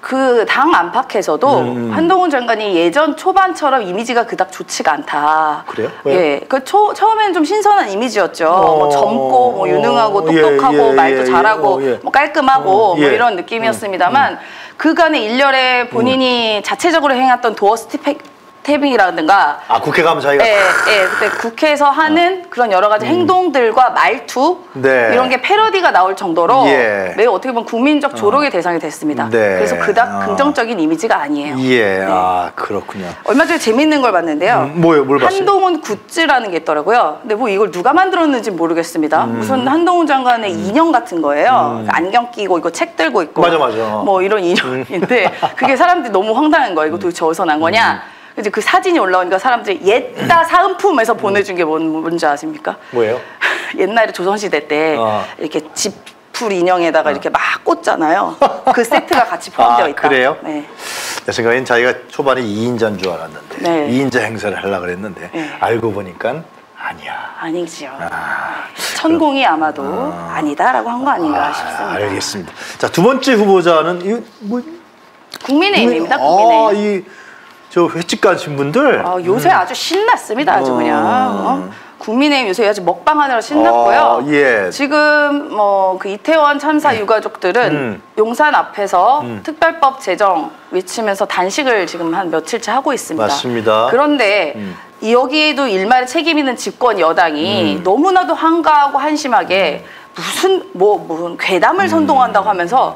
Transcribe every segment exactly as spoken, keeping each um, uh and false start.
그 당 안팎에서도 음. 한동훈 장관이 예전 초반처럼 이미지가 그닥 좋지가 않다. 그래요? 왜요? 예, 그 초, 처음에는 좀 신선한 이미지였죠. 어, 뭐 젊고, 뭐 유능하고, 예, 똑똑하고, 예, 말도 예, 잘하고, 예, 예. 뭐 깔끔하고, 어, 예. 뭐 이런 느낌이었습니다만, 음. 그간의 일렬에 본인이 음. 자체적으로 행했던 도어 스티펙 태빙이라든가 아 국회 가면 자기가 예, 예, 그때 국회에서 하는 어. 그런 여러 가지 음. 행동들과 말투 네. 이런 게 패러디가 나올 정도로 예. 매우 어떻게 보면 국민적 조롱의 어. 대상이 됐습니다. 네. 그래서 그닥 어. 긍정적인 이미지가 아니에요. 예, 네. 아 그렇군요. 얼마 전에 재밌는 걸 봤는데요. 음, 뭐요? 뭘 봤어요? 한동훈 굿즈라는 게 있더라고요. 근데 뭐 이걸 누가 만들었는지 모르겠습니다. 음. 무슨 한동훈 장관의 음. 인형 같은 거예요. 음. 안경 끼고 이거 책 들고 있고 맞아 맞아. 뭐 이런 인형인데 음. 그게 사람들이 너무 황당한 거예요. 이거 도대체 어디서 난 거냐? 음. 이제 그 사진이 올라오니까 사람들이 옛다 사은품에서 보내준 게 뭔, 뭔지 아십니까? 뭐예요? 옛날에 조선시대 때 어. 이렇게 지풀 인형에다가 어. 이렇게 막 꽂잖아요. 그 세트가 같이 포함되어 있다. 아, 그래요? 네. 내 생각엔 자기가 초반에 이인자인 줄 알았는데 네. 이인자 행사를 하려고 그랬는데 네. 알고 보니까 아니야. 아니지요. 아, 천공이 그럼, 아마도 아. 아니다라고 한 거 아닌가 아, 싶습니다. 알겠습니다. 자, 두 번째 후보자는 이 뭐 국민의힘입니다. 국민의힘. 아, 이 저 횟집 가신 분들 어, 요새 음. 아주 신났습니다. 아주 그냥 어? 국민의힘 요새 아주 먹방하느라 신났고요. 어, 예. 지금 뭐 그 이태원 참사 유가족들은 음. 용산 앞에서 음. 특별법 제정 외치면서 단식을 지금 한 며칠째 하고 있습니다. 맞습니다. 그런데 음. 여기에도 일말의 책임 있는 집권 여당이 음. 너무나도 한가하고 한심하게 무슨 뭐 무슨 괴담을 음. 선동한다고 하면서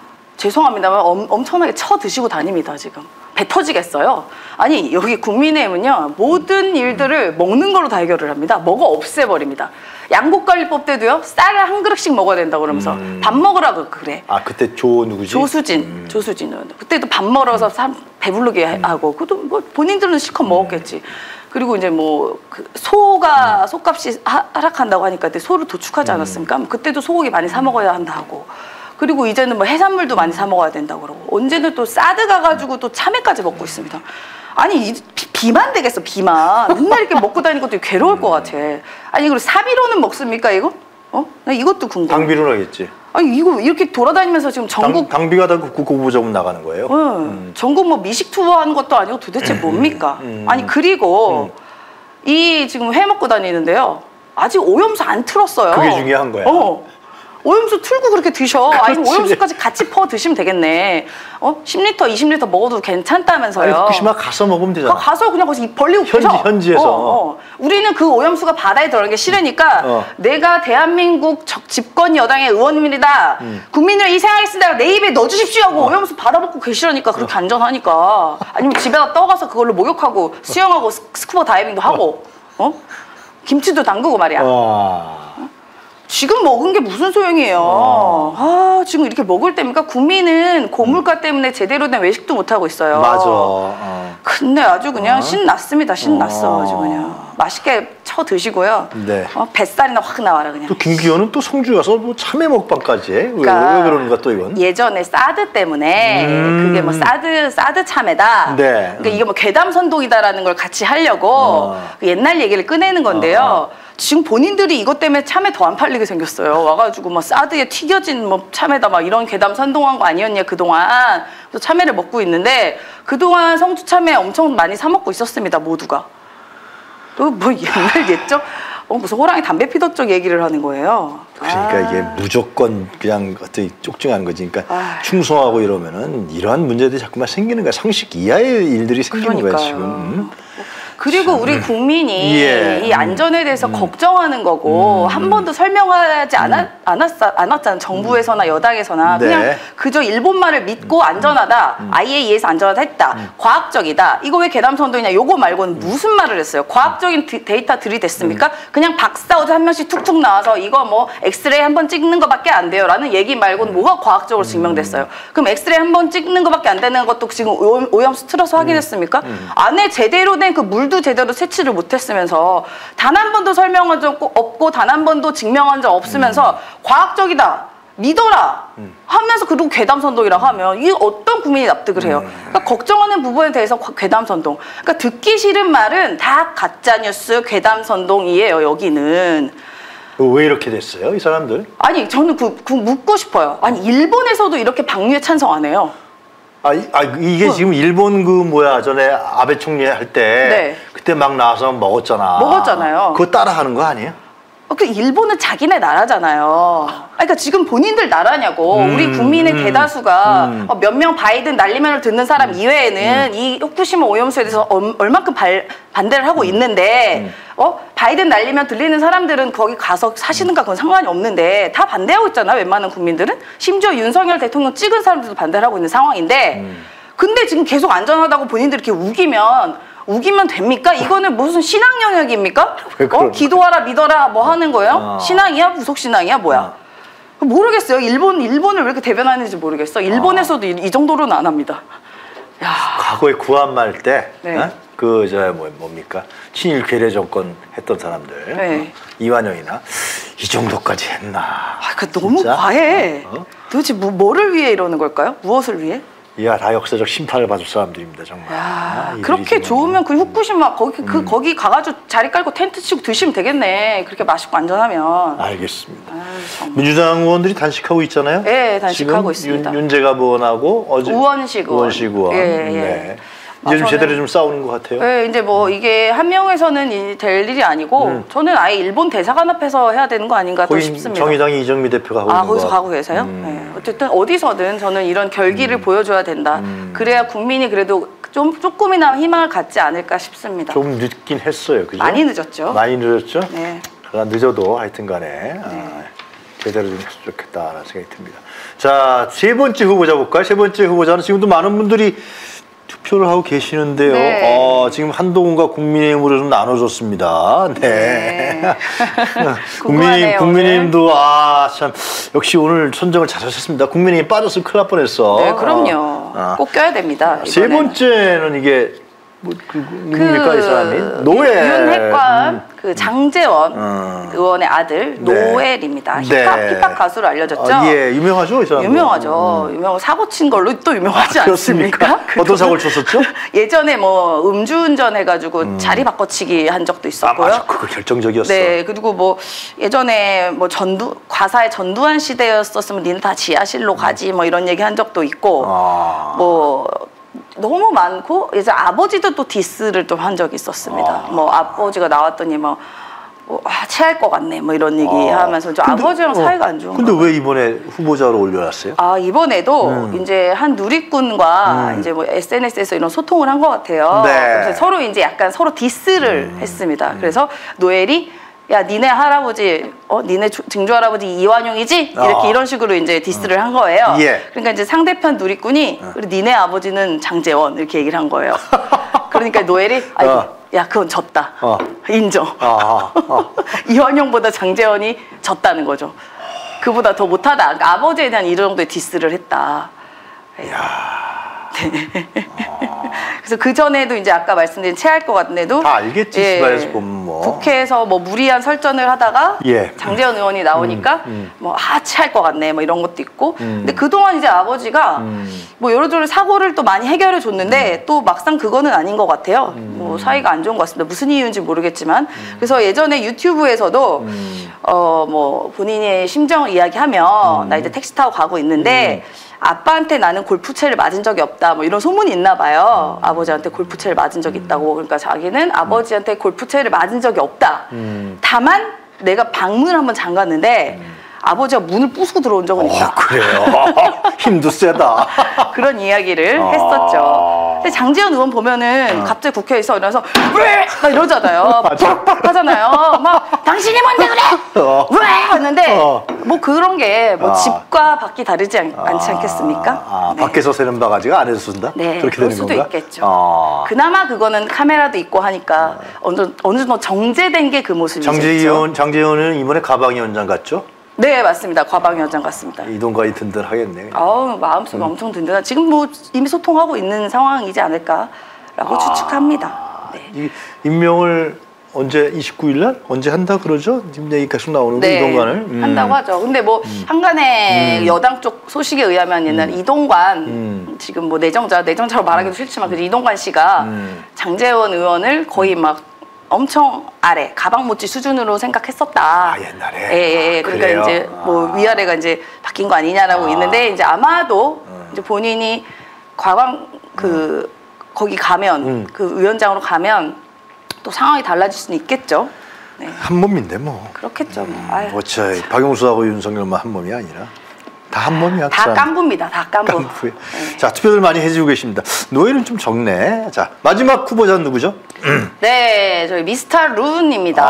죄송합니다만 엄, 엄청나게 쳐드시고 다닙니다. 지금. 배 터지겠어요. 아니 여기 국민의힘은요 모든 일들을 먹는 걸로 다 해결을 합니다. 먹어 없애버립니다. 양국관리법 때도요 쌀을 한 그릇씩 먹어야 된다고 그러면서 음. 밥 먹으라고 그래. 아 그때 조 누구지? 조수진. 음. 조수진은 그때도 밥 먹어서 사람 배부르게 음. 하고 그것도 뭐 본인들은 실컷 먹었겠지. 그리고 이제 뭐 그 소가 음. 소값이 하, 하락한다고 하니까 그때 소를 도축하지 않았습니까? 음. 그때도 소고기 많이 사 먹어야 한다고. 그리고 이제는 뭐 해산물도 많이 사 먹어야 된다고 그러고 언제는 또 사드 가가지고 또 참외까지 먹고 있습니다. 아니 이, 비, 비만 되겠어 비만. 맨날 이렇게 먹고 다니는 것도 괴로울 것 같아. 아니 그리고 사비로는 먹습니까 이거? 어? 나 이것도 궁금해. 당비로는 하겠지. 아니 이거 이렇게 돌아다니면서 지금 전국 당, 당비가 다 국고부조금 나가는 거예요? 응. 음. 전국 뭐 미식 투어하는 것도 아니고 도대체 뭡니까? 음. 아니 그리고 음. 이 지금 회 먹고 다니는데요. 아직 오염수 안 틀었어요. 그게 중요한 거야. 어. 오염수 틀고 그렇게 드셔. 아니면 오염수까지 같이 퍼 드시면 되겠네. 어? 십 리터, 이십 리터 먹어도 괜찮다면서요. 아니, 후쿠시마 가서 먹으면 되잖아. 가서 그냥 거기서 입 벌리고 현지, 드셔. 현지에서. 어, 어. 우리는 그 오염수가 바다에 들어가는 게 싫으니까 어. 내가 대한민국 집권 여당의 의원입니다. 음. 국민을 희생하겠습니다. 내 입에 넣어주십시오 하고 어. 오염수 받아먹고 계시라니까 그렇게 어. 안전하니까. 아니면 집에다 떠가서 그걸로 목욕하고 수영하고 스쿠버 다이빙도 하고 어? 김치도 담그고 말이야. 어? 지금 먹은 게 무슨 소용이에요. 어. 아, 지금 이렇게 먹을 때입니까? 국민은 고물가 때문에 제대로 된 외식도 못하고 있어요. 맞아. 어. 근데 아주 그냥 어? 신났습니다. 신났어. 어. 아주 그냥. 맛있게 쳐 드시고요. 네. 어, 뱃살이나 확 나와라 그냥. 또 김기현은 또 성주 가서 뭐 참외 먹방까지 해. 그러니까 왜, 왜 그러는가 또 이건? 예전에 사드 때문에 음. 그게 뭐 사드 사드 참외다. 네. 그러니까 이게 뭐 괴담 선동이다라는 걸 같이 하려고 어. 그 옛날 얘기를 꺼내는 건데요. 어. 지금 본인들이 이것 때문에 참외 더 안 팔리게 생겼어요. 와가지고 막 사드에 튀겨진 뭐 참외다 막 이런 괴담 선동한 거 아니었냐 그동안. 그래서 참외를 먹고 있는데 그동안 성주 참외 엄청 많이 사 먹고 있었습니다. 모두가. 또 뭐 옛날 옛적 어, 무슨 호랑이 담배 피던 쪽 얘기를 하는 거예요. 그러니까 아. 이게 무조건 그냥 어떻게 쪽증하는 거지. 그러니까 아. 충성하고 이러면은 이러한 문제들이 자꾸만 생기는 거야. 상식 이하의 일들이 생기는 그러니까요. 거야 지금. 음? 그리고 우리 국민이 예. 이 안전에 대해서 음. 걱정하는 거고 음. 한 번도 설명하지 않았, 음. 않았, 않았잖아요. 정부에서나 여당에서나. 네. 그냥 그저 일본말을 믿고 음. 안전하다. 음. 아이에이이에서 안전하다 했다. 음. 과학적이다. 이거 왜 괴담선동이냐. 요거 말고는 무슨 말을 했어요. 과학적인 디, 데이터 들이댔습니까? 음. 그냥 박사 어제 한 명씩 툭툭 나와서 이거 뭐 엑스레이 한 번 찍는 거밖에 안 돼요. 라는 얘기 말고는 뭐가 과학적으로 증명됐어요. 그럼 엑스레이 한 번 찍는 거밖에 안 되는 것도 지금 오염, 오염수 틀어서 확인했습니까? 음. 안에 제대로 된 그 물도 제대로 채취를 못했으면서 단 한 번도 설명한 적 없고 단 한 번도 증명한 적 없으면서 음. 과학적이다 믿어라 음. 하면서 그리고 괴담선동이라고 하면 이 어떤 국민이 납득을 해요. 음. 그러니까 걱정하는 부분에 대해서 괴담선동. 그러니까 듣기 싫은 말은 다 가짜뉴스 괴담선동이에요. 여기는. 왜 이렇게 됐어요 이 사람들? 아니 저는 그, 그 묻고 싶어요. 아니 일본에서도 이렇게 방류에 찬성 안 해요. 아, 이, 아 이게 어. 지금 일본 그 뭐야 전에 아베 총리 할 때 네. 그때 막 나와서 먹었잖아. 먹었잖아요. 그거 따라 하는 거 아니에요? 어, 그 일본은 자기네 나라잖아요. 그러니까 지금 본인들 나라냐고. 음, 우리 국민의 음, 대다수가 음. 어, 몇 명 바이든 날리면을 듣는 사람 음, 이외에는 음. 이 후쿠시마 오염수에 대해서 얼, 얼만큼 발, 반대를 하고 음, 있는데 음. 어 바이든 날리면 들리는 사람들은 거기 가서 사시는가 그건 상관이 없는데 다 반대하고 있잖아. 웬만한 국민들은. 심지어 윤석열 대통령 찍은 사람들도 반대를 하고 있는 상황인데 음. 근데 지금 계속 안전하다고 본인들이 이렇게 우기면 우기면 됩니까? 이거는 무슨 신앙 영역입니까? 어? 기도하라 믿어라 뭐 하는 거예요? 어. 신앙이야? 부속신앙이야? 뭐야? 어. 모르겠어요. 일본, 일본을 왜 이렇게 대변하는지 모르겠어. 일본에서도 어. 이, 이 정도로는 안 합니다. 야. 과거에 구한말 때 네. 어? 그 저 뭐, 뭡니까? 친일 괴뢰 정권 했던 사람들 네. 어? 이완영이나 이 정도까지 했나? 아, 그 너무 진짜? 과해. 어? 어? 도대체 뭐, 뭐를 위해 이러는 걸까요? 무엇을 위해? 이야 다 역사적 심판을 받을 사람들입니다 정말. 야, 그렇게 좋으면 그 후쿠시마 거기 그 음. 거기 가가지고 자리 깔고 텐트 치고 드시면 되겠네. 그렇게 맛있고 안전하면. 알겠습니다. 아유, 민주당 의원들이 단식하고 있잖아요. 네, 단식하고 있습니다. 윤, 윤재갑 의원하고 어제 우원식 의원. 우원식 의원. 예, 예. 네. 이제 좀 아, 제대로 좀 싸우는 것 같아요. 네, 이제 뭐 음. 이게 한 명에서는 될 일이 아니고 음. 저는 아예 일본 대사관 앞에서 해야 되는 거 아닌가 또 싶습니다. 정의당이 이정미 대표가 하고 아, 있는 거기서 거. 가고 계세요? 음. 네. 어쨌든 어디서든 저는 이런 결기를 음. 보여줘야 된다. 음. 그래야 국민이 그래도 좀 조금이나마 희망을 갖지 않을까 싶습니다. 좀 늦긴 했어요, 그죠? 많이 늦었죠. 많이 늦었죠. 네. 그러나 늦어도 하여튼간에 네. 아, 제대로 좀 했으면 좋겠다라는 생각이 듭니다. 자, 세 번째 후보자 볼까요? 세 번째 후보자는 지금도 많은 분들이 투표를 하고 계시는데요. 네. 어, 지금 한동훈과 국민의힘으로 좀 나눠졌습니다. 네. 네. 국민의힘, 국민의힘도 아, 참 역시 오늘 선정을 잘하셨습니다. 국민의힘 빠졌으면 큰일 날 뻔했어. 네, 그럼요. 어. 꼭 껴야 됩니다. 이번에는. 세 번째는 이게 뭐, 그, 누굽니까, 그, 이 사람이? 노엘. 윤핵관, 음. 그 장제원 음. 의원의 아들, 네. 노엘입니다. 힙합, 네. 힙합 가수로 알려졌죠? 아, 예, 유명하죠, 이 사람. 유명하죠. 음. 유명, 사고 친 걸로 또 유명하지 아, 않습니까? 어떤 사고를 쳤었죠? 예전에 뭐 음주운전 해가지고 음. 자리 바꿔치기 한 적도 있었고요. 아, 맞아. 그거 결정적이었어. 네, 그리고 뭐 예전에 뭐 전두, 과사의 전두환 시대였었으면 니는 다 지하실로 가지 뭐 이런 얘기 한 적도 있고, 아. 뭐, 너무 많고 이제 아버지도 또 디스를 좀 한 적이 있었습니다. 아. 뭐 아버지가 나왔더니 뭐, 뭐 아, 체할 것 같네 뭐 이런 얘기 아. 하면서 좀 근데, 아버지랑 어, 사이가 안 좋은 근데 왜 이번에 후보자로 올려놨어요? 아 이번에도 음. 이제 한 누리꾼과 음. 이제 뭐 에스엔에스에서 이런 소통을 한 것 같아요. 네. 그래서 서로 이제 약간 서로 디스를 음. 했습니다. 그래서 노엘이 야, 니네 할아버지, 어, 니네 증조 할아버지 이완용이지? 이렇게 어. 이런 식으로 이제 디스를 어. 한 거예요. 예. 그러니까 이제 상대편 누리꾼이 어. 그리고 니네 아버지는 장제원 이렇게 얘기를 한 거예요. 그러니까 노엘이 아이고, 어. 야, 그건 졌다. 어. 인정. 어. 어. 이완용보다 장제원이 졌다는 거죠. 그보다 더 못하다. 그러니까 아버지에 대한 이 정도의 디스를 했다. 이야. 네. 어. 그래서 그 전에도 이제 아까 말씀드린 체할 것 같은데도 다 알겠지. 예, 시발에서 보면 뭐 국회에서 뭐 무리한 설전을 하다가 예. 장제원 의원이 나오니까 음, 음. 뭐 아 체할 것 같네 뭐 이런 것도 있고 음. 근데 그동안 이제 아버지가 음. 뭐 여러저러 사고를 또 많이 해결해 줬는데 음. 또 막상 그거는 아닌 것 같아요. 음. 뭐 사이가 안 좋은 것 같습니다. 무슨 이유인지 모르겠지만 음. 그래서 예전에 유튜브에서도 음. 어 뭐 본인의 심정을 이야기하면 음. 나 이제 택시 타고 가고 있는데 음. 아빠한테 나는 골프채를 맞은 적이 없다 뭐 이런 소문이 있나 봐요. 음. 아버지한테 골프채를 맞은 적이 있다고. 그러니까 자기는 음. 아버지한테 골프채를 맞은 적이 없다. 음. 다만 내가 방문을 한번 잠갔는데 음. 아버지가 문을 부수고 들어온 적은 있다. 어, 그래요? 힘도 세다. 그런 이야기를 아 했었죠. 근데 장제원 의원 보면은 어. 갑자기 국회에서 일어나서 왜? 막 이러잖아요. 팍팍 하잖아요. 막 당신이 뭔데 그래? 어. 왜? 하는데 어. 뭐 그런 게 뭐 아. 집과 밖이 다르지 않, 아. 않지 않겠습니까? 아, 네. 밖에서 새는 바가지가 안에서 쓴다? 네, 그렇게 그럴 되는 수도 건가? 있겠죠. 아. 그나마 그거는 카메라도 있고 하니까 아. 어느, 어느 정도 정제된 게 그 모습이죠. 장제원, 장제원은 이번에 가방위원장 같죠? 네, 맞습니다. 과방위원장 같습니다. 이동관이 든든하겠네. 아우, 마음속이 음. 엄청 든든한. 지금 뭐 이미 소통하고 있는 상황이지 않을까라고 아. 추측합니다. 네. 이 임명을 언제 이십구 일 날 언제 한다 그러죠? 지금 얘기 계속 나오는데 네, 이동관을 음. 한다고 하죠. 근데 뭐 음. 한간에 음. 여당 쪽 소식에 의하면 옛날 음. 이동관 음. 지금 뭐 내정자 내정자로 말하기도 싫지만 그 이동관 씨가 음. 장제원 의원을 거의 막 엄청 아래 가방 못지 수준으로 생각했었다. 아 옛날에. 예, 예. 아, 그러니까 그래요? 이제 뭐 아. 위아래가 이제 바뀐 거 아니냐라고 아. 있는데 이제 아마도 음. 이제 본인이 과방 그 음. 거기 가면 음. 그 위원장으로 가면 또 상황이 달라질 수는 있겠죠. 네. 한 몸인데 뭐. 그렇겠죠. 뭐. 음, 어차피 박용수하고 윤석열만 한 몸이 아니라 다 한 몸이야. 다 깐부입니다. 다 깐부. 깐부에. 네. 자, 투표들 많이 해주고 계십니다. 노예는 좀 적네. 자, 마지막 후보자는 누구죠? 네, 저희 미스터 룬입니다.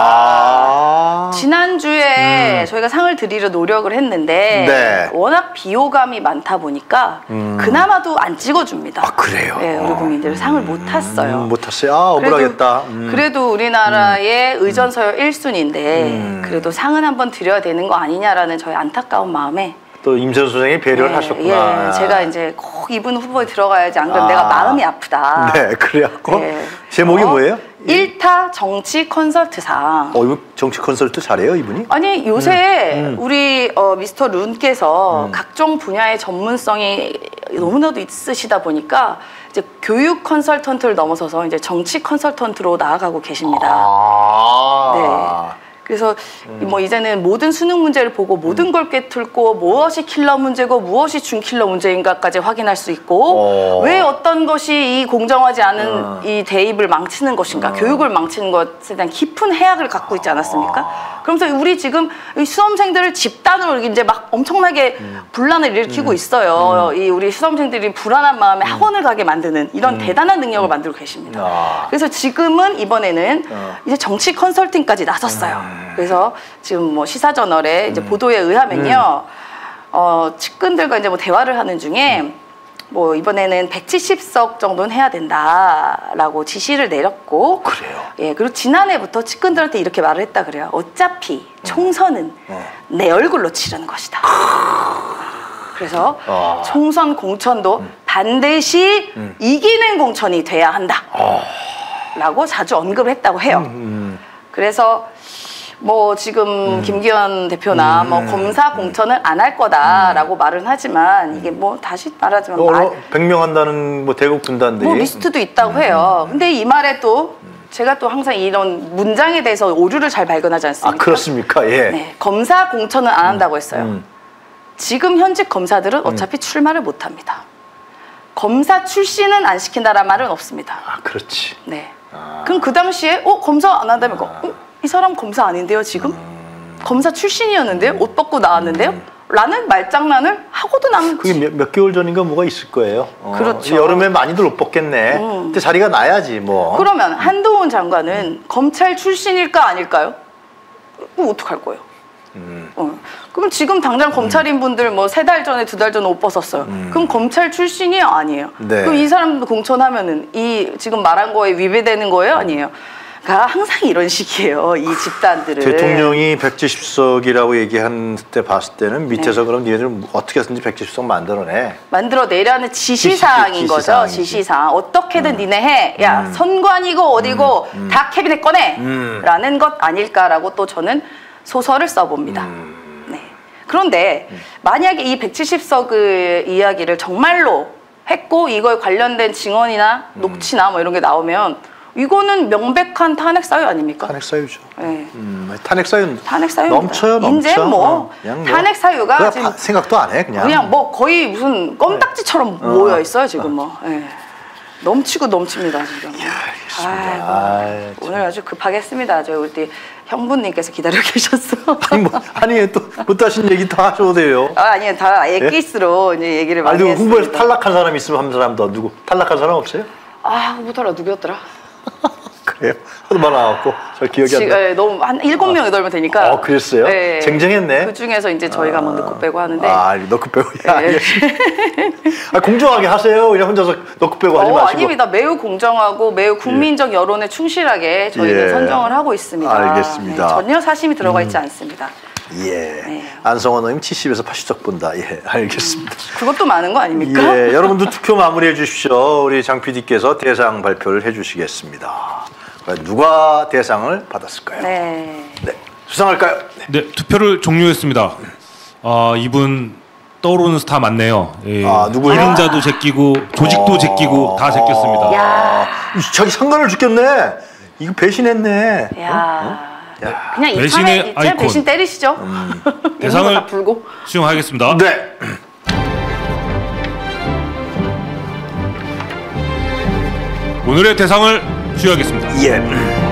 아 지난주에 음. 저희가 상을 드리려 노력을 했는데 네. 워낙 비호감이 많다 보니까 음. 그나마도 안 찍어줍니다. 아, 그래요? 네, 우리 국민들 상을 못 탔어요. 음, 못 탔어요? 아, 억울하겠다. 그래도, 음. 그래도 우리나라의 음. 의전서열 일 순위인데 음. 그래도 상은 한번 드려야 되는 거 아니냐라는 저희 안타까운 마음에 또 임선수 선생님이 배려를 네, 하셨구나. 예, 제가 이제 꼭 이분 후보에 들어가야지 안 그러면 아. 내가 마음이 아프다. 네, 그래갖고 네. 제목이 뭐예요? 일타 정치 컨설트상. 어, 이거 정치 컨설트 잘해요, 이분이? 아니, 요새 음, 음. 우리 어, 미스터 룬께서 음. 각종 분야의 전문성이 너무나도 있으시다 보니까 이제 교육 컨설턴트를 넘어서서 이제 정치 컨설턴트로 나아가고 계십니다. 아. 네. 그래서 음. 뭐 이제는 모든 수능 문제를 보고 모든 음. 걸 꿰뚫고 무엇이 킬러 문제고 무엇이 준킬러 문제인가까지 확인할 수 있고 오. 왜 어떤 것이 이 공정하지 않은 음. 이 대입을 망치는 것인가 음. 교육을 망치는 것에 대한 깊은 해악을 갖고 있지 않았습니까? 아. 그러면서 우리 지금 이 수험생들을 집단으로 이제 막 엄청나게 음. 분란을 일으키고 음. 있어요. 음. 이 우리 수험생들이 불안한 마음에 음. 학원을 가게 만드는 이런 음. 대단한 능력을 만들고 계십니다. 아. 그래서 지금은 이번에는 어. 이제 정치 컨설팅까지 나섰어요. 음. 그래서 지금 뭐 시사저널에 이제 음. 보도에 의하면요, 음. 어, 측근들과 이제 뭐 대화를 하는 중에 음. 뭐 이번에는 백칠십 석 정도는 해야 된다라고 지시를 내렸고, 그래요. 예, 그리고 지난해부터 측근들한테 이렇게 말을 했다 그래요. 어차피 총선은 음. 어. 내 얼굴로 치르는 것이다. 그래서 어. 총선 공천도 음. 반드시 음. 이기는 공천이 돼야 한다. 어. 라고 자주 언급했다고 해요. 음. 그래서 뭐 지금 음. 김기현 대표나 음. 뭐 검사 공천은 안 할 거다라고 음. 말은 하지만 이게 뭐 다시 말하지만 어, 말... 백명한다는 뭐 대국 분단들이 뭐 리스트도 있다고 음. 해요. 근데 이 말에 또 제가 또 항상 이런 문장에 대해서 오류를 잘 발견하지 않습니까? 아, 그렇습니까? 예. 네, 검사 공천은 안 한다고 했어요. 음. 지금 현직 검사들은 어차피 음. 출마를 못 합니다. 검사 출신은 안 시킨다라는 말은 없습니다. 아, 그렇지. 네. 아. 그럼 그 당시에 어 검사 안 한다면 아. 어, 이 사람 검사 아닌데요 지금? 음... 검사 출신이었는데요? 옷 벗고 나왔는데요? 음... 라는 말장난을 하고도 남지. 그게 몇, 몇 개월 전인가 뭐가 있을 거예요. 어, 그렇죠. 여름에 많이들 옷 벗겠네. 음. 근데 자리가 나야지 뭐. 그러면 한동훈 장관은 음. 검찰 출신일까 아닐까요? 그럼 어떡할 거예요? 음. 어. 그럼 지금 당장 검찰인 분들 뭐 세 달 전에 두 달 전에 옷 벗었어요. 음. 그럼 검찰 출신이에요? 아니에요. 네. 그럼 이 사람도 공천하면은 이 지금 말한 거에 위배되는 거예요? 아니에요. 가 항상 이런 식이에요. 이 집단들은. 대통령이 백칠십 석이라고 얘기한 때 봤을 때는 밑에서 네. 그럼 니네들 어떻게 해서든지 백칠십 석 만들어내. 만들어내라는 지시사항인 지시, 거죠. 지시사항. 어떻게든 음. 니네 해. 야 음. 선관이고 어디고 음. 음. 다 캐비넷 꺼내. 음. 라는 것 아닐까라고 또 저는 소설을 써봅니다. 음. 네. 그런데 음. 만약에 이 백칠십 석의 이야기를 정말로 했고 이거에 관련된 증언이나 음. 녹취나 뭐 이런 게 나오면 이거는 명백한 탄핵 사유 아닙니까? 탄핵 사유죠. 네. 음, 탄핵 사유 탄핵 사유 넘쳐요, 넘쳐. 이제 뭐, 뭐 탄핵 사유가 지금 파, 생각도 안 해, 그냥. 그냥 뭐 거의 무슨 껌딱지처럼 네. 모여 있어요 지금 어. 뭐. 네. 넘치고 넘칩니다 지금. 야, 알겠습니다. 아, 오늘 아주 급하겠습니다. 저희 우리 형부님께서 기다려 계셨어. 아니 뭐 아니 또 못하신 얘기 다 하셔도 돼요. 아 아니요 다 엑기스로 예? 이제 얘기를 많이 아니, 했습니다. 후보에서 탈락한 사람 있으면 한 사람 더 누구? 탈락한 사람 없어요? 아 후보더라 누구였더라? 그래요? 하도 많아갖고 잘 기억이 안 나. 네, 너무 한 일곱 명 여덟 명 되니까. 어, 그랬어요? 네. 쟁쟁했네. 그 중에서 이제 저희가 아, 막 넣고 빼고 하는데. 아, 넣고 빼고. 네. 아, 공정하게 하세요. 그냥 혼자서 넣고 빼고 하지 어, 마시고. 아닙니다. 매우 공정하고 매우 국민적 예. 여론에 충실하게 저희는 예. 선정을 하고 있습니다. 알겠습니다. 네, 전혀 사심이 들어가 있지 음. 않습니다. 예. 네. 안성원 의원님 칠십에서 팔십 석 본다. 예, 알겠습니다. 음, 그것도 많은 거 아닙니까? 예, 여러분도 투표 마무리해 주십시오. 우리 장 피디께서 대상 발표를 해 주시겠습니다. 누가 대상을 받았을까요? 네. 네. 수상할까요? 네, 네 투표를 종료했습니다. 아, 이분 떠오르는 스타 많네요. 예. 아, 누구요? 이름자도 제끼고 조직도 아 제끼고 다 제꼈습니다. 야. 자기 상관을 죽였네. 이거 배신했네. 야. 어? 야. 그냥 이참에 이참에 배신 때리시죠. 음. 대상을 다 풀고 수용하겠습니다. 네. 오늘의 대상을 수여하겠습니다. 예.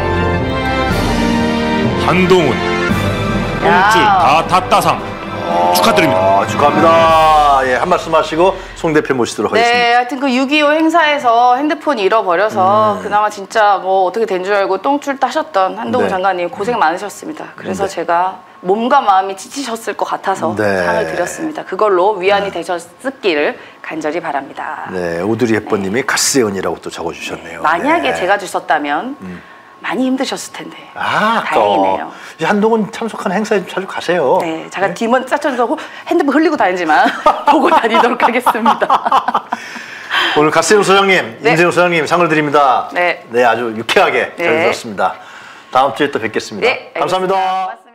한동훈 똥줄 다 탔다상 축하드립니다. 아, 축하합니다. 예, 한 말씀 하시고 송 대표 모시도록 네, 하겠습니다. 하여튼 그 육이오 행사에서 핸드폰 잃어버려서 음. 그나마 진짜 뭐 어떻게 된 줄 알고 똥줄 따셨던 한동훈 네. 장관님 고생 많으셨습니다. 그래서 네. 제가 몸과 마음이 지치셨을 것 같아서 네. 상을 드렸습니다. 그걸로 위안이 되셨기를 간절히 바랍니다. 네, 오드리 헵번님이 갓세연이라고 또 적어주셨네요. 만약에 네. 제가 주셨다면 음. 많이 힘드셨을 텐데. 아, 다행이네요. 이제 한동훈 참석하는 행사에 좀 자주 가세요. 네, 제가 네? 뒤만 짜쳐주고 핸드폰 흘리고 다니지만 보고 다니도록 하겠습니다. 오늘 갓세용 소장님, 네. 임세용 소장님 상을 드립니다. 네, 네, 아주 유쾌하게 네. 잘 들었습니다. 다음 주에 또 뵙겠습니다. 네, 감사합니다. 고맙습니다.